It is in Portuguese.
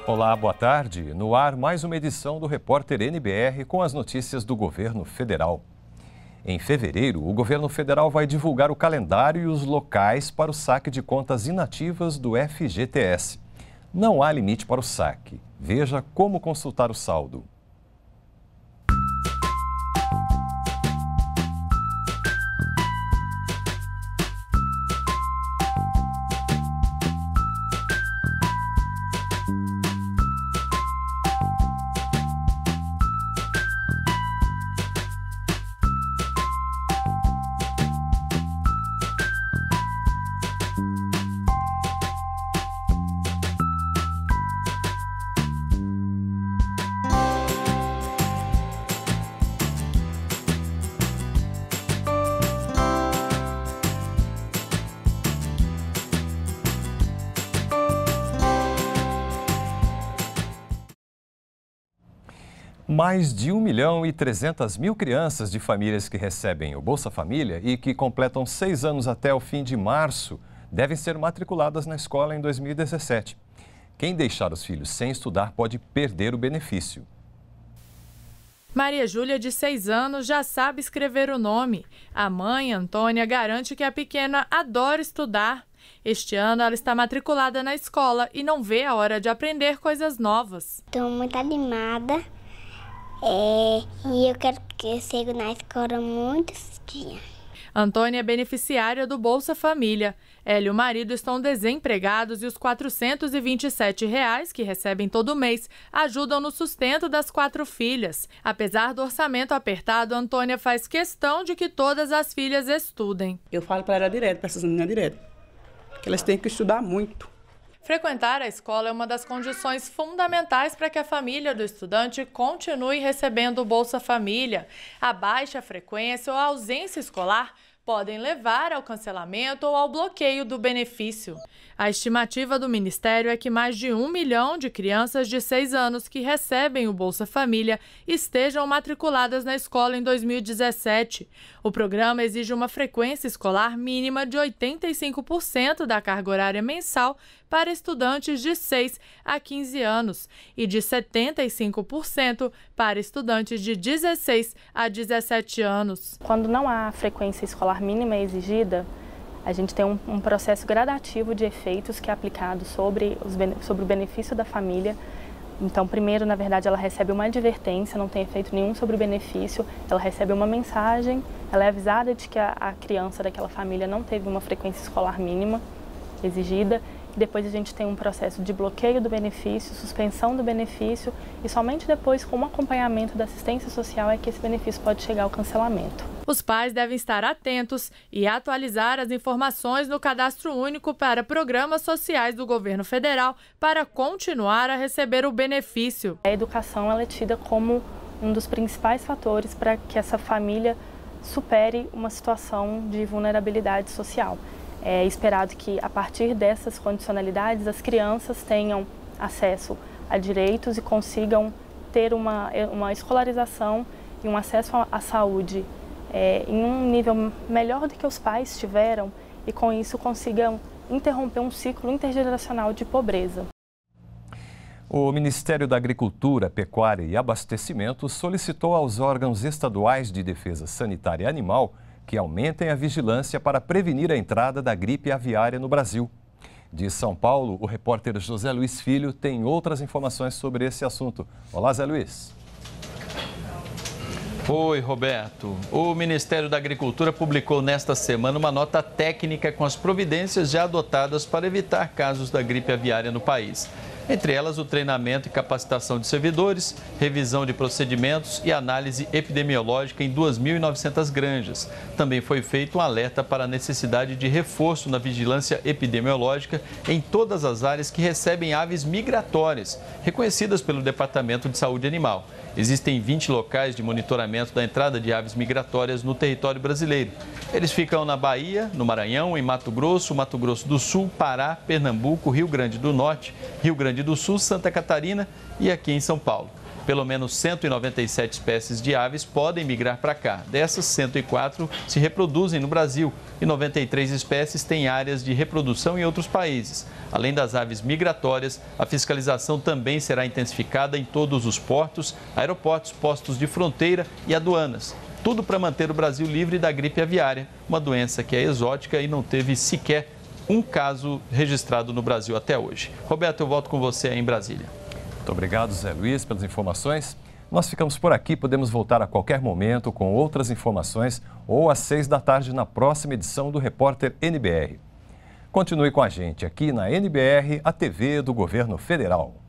Olá, boa tarde. No ar, mais uma edição do Repórter NBR com as notícias do governo federal. Em fevereiro, o governo federal vai divulgar o calendário e os locais para o saque de contas inativas do FGTS. Não há limite para o saque. Veja como consultar o saldo. Mais de 1.300.000 crianças de famílias que recebem o Bolsa Família e que completam 6 anos até o fim de março devem ser matriculadas na escola em 2017. Quem deixar os filhos sem estudar pode perder o benefício. Maria Júlia, de 6 anos, já sabe escrever o nome. A mãe, Antônia, garante que a pequena adora estudar. Este ano ela está matriculada na escola e não vê a hora de aprender coisas novas. Estou muito animada. E eu quero que eu siga na escola muitos dias. Antônia é beneficiária do Bolsa Família. Ela e o marido estão desempregados e os R$ 427 que recebem todo mês ajudam no sustento das 4 filhas. Apesar do orçamento apertado, Antônia faz questão de que todas as filhas estudem. Eu falo para ela direto, para essas meninas direto, que elas têm que estudar muito. Frequentar a escola é uma das condições fundamentais para que a família do estudante continue recebendo o Bolsa Família. A baixa frequência ou a ausência escolar podem levar ao cancelamento ou ao bloqueio do benefício. A estimativa do Ministério é que mais de 1 milhão de crianças de 6 anos que recebem o Bolsa Família estejam matriculadas na escola em 2017. O programa exige uma frequência escolar mínima de 85% da carga horária mensal para estudantes de 6 a 15 anos e de 75% para estudantes de 16 a 17 anos. Quando não há frequência escolar mínima exigida, a gente tem um processo gradativo de efeitos que é aplicado sobre o benefício da família. Então, primeiro, na verdade, ela recebe uma advertência, não tem efeito nenhum sobre o benefício, ela recebe uma mensagem, ela é avisada de que a criança daquela família não teve uma frequência escolar mínima exigida. Depois a gente tem um processo de bloqueio do benefício, suspensão do benefício e somente depois, com o acompanhamento da assistência social, é que esse benefício pode chegar ao cancelamento. Os pais devem estar atentos e atualizar as informações no Cadastro Único para programas sociais do governo federal para continuar a receber o benefício. A educação ela é tida como um dos principais fatores para que essa família supere uma situação de vulnerabilidade social. É esperado que, a partir dessas condicionalidades, as crianças tenham acesso a direitos e consigam ter uma escolarização e um acesso à saúde em um nível melhor do que os pais tiveram e, com isso, consigam interromper um ciclo intergeracional de pobreza. O Ministério da Agricultura, Pecuária e Abastecimento solicitou aos órgãos estaduais de defesa sanitária animal que aumentem a vigilância para prevenir a entrada da gripe aviária no Brasil. De São Paulo, o repórter José Luiz Filho tem outras informações sobre esse assunto. Olá, Zé Luiz. Oi, Roberto. O Ministério da Agricultura publicou nesta semana uma nota técnica com as providências já adotadas para evitar casos da gripe aviária no país. Entre elas, o treinamento e capacitação de servidores, revisão de procedimentos e análise epidemiológica em 2.900 granjas. Também foi feito um alerta para a necessidade de reforço na vigilância epidemiológica em todas as áreas que recebem aves migratórias, reconhecidas pelo Departamento de Saúde Animal. Existem 20 locais de monitoramento da entrada de aves migratórias no território brasileiro. Eles ficam na Bahia, no Maranhão, em Mato Grosso do Sul, Pará, Pernambuco, Rio Grande do Norte, Rio Grande do Sul, Santa Catarina e aqui em São Paulo. Pelo menos 197 espécies de aves podem migrar para cá. Dessas, 104 se reproduzem no Brasil e 93 espécies têm áreas de reprodução em outros países. Além das aves migratórias, a fiscalização também será intensificada em todos os portos, aeroportos, postos de fronteira e aduanas. Tudo para manter o Brasil livre da gripe aviária, uma doença que é exótica e não teve sequer um caso registrado no Brasil até hoje. Roberto, eu volto com você aí em Brasília. Muito obrigado, Zé Luiz, pelas informações. Nós ficamos por aqui, podemos voltar a qualquer momento com outras informações ou às 6 da tarde na próxima edição do Repórter NBR. Continue com a gente aqui na NBR, a TV do Governo Federal.